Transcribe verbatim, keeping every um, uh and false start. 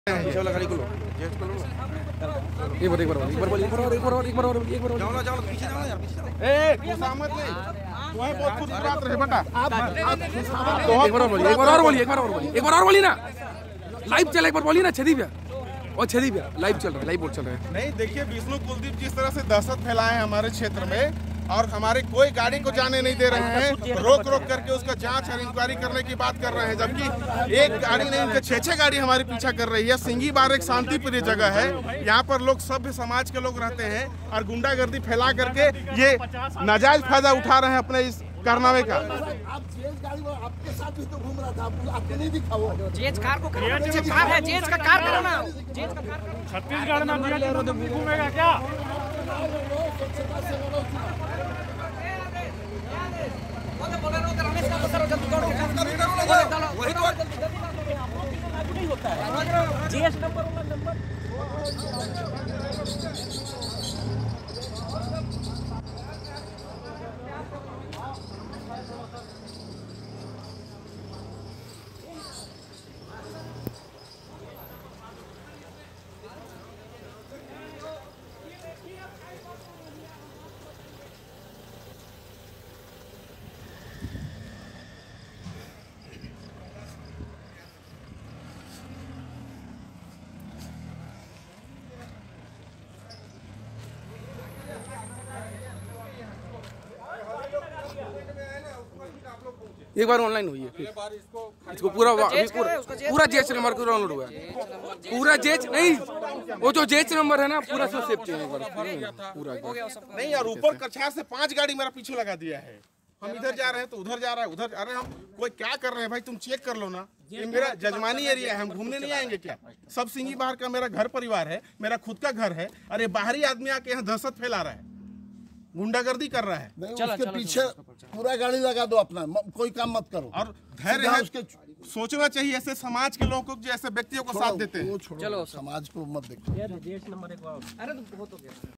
गाड़ी को लो, जेट को लो। एक बार एक बार एक बार बोल एक बार और एक बार और एक बार और एक बार जाओ ना जाओ पीछे जाओ ना यार पीछे जाओ। ए गुस्सा मत ले, तू है बहुत खुद बात रहे बेटा। आप एक बार और बोलिए एक बार और बोलिए एक बार और बोलिए एक बार और बोलिए ना। लाइव चल एक बार बोलिए ना छदीप यार और छदीप यार लाइव चल रहा है लाइव बोल चल रहा है। नहीं देखिए विष्णु कुलदीप जिस तरह से दहशत फैलाए हैं हमारे क्षेत्र में और हमारे कोई गाड़ी को जाने नहीं दे रहे हैं, रोक रोक करके उसका जांच और इंक्वायरी करने की बात कर रहे हैं, जबकि एक गाड़ी नहीं उनके छह छह गाड़ी हमारे पीछा कर रही है। सिंगी बार एक शांतिप्रिय जगह है, यहाँ पर लोग सभ्य समाज के लोग रहते हैं और गुंडागर्दी फैला करके ये नाजायज फायदा उठा रहे हैं अपने इस कारनामे का। आप जेज गाड़ी में आपके साथ भी तो घूम रहा था, आपको नहीं दिखा वो जेज कार को पीछे कार है, जेज का कार करो ना, जेज का कार छत्तीसगढ़ में घूमेगा क्या? जीएस नंबर नंबर एक बार ऑनलाइन हुई है फिर इसको पूरा पूरा पूरा जेच नंबर को डाउनलोड हुआ है पूरा जेच नहीं वो जो जेच नंबर है ना पूरा सब सेव चाहिए एक बार पूरा नहीं यार ऊपर कछार से पांच गाड़ी मेरा पीछे लगा दिया है। हम इधर जा रहे हैं तो उधर जा रहा है उधर। अरे हम कोई क्या कर रहे हैं भाई, तुम चेक कर लो ना। ये मेरा जजमानी एरिया है, हम घूमने नहीं आएंगे क्या? सब सिंगी बाहर का मेरा घर परिवार है, मेरा खुद का घर है। अरे बाहरी आदमी आके यहाँ दहशत फैला रहा है, गुंडागर्दी कर रहा है। नहीं, उसके पीछे पूरा गाड़ी लगा दो अपना, कोई काम मत करो। और धैर्य है उसके सोचना चाहिए ऐसे समाज के लोगों को जो ऐसे व्यक्तियों को साथ देते हैं। चलो समाज को मत देखो। अरे तो बहुत हो गया।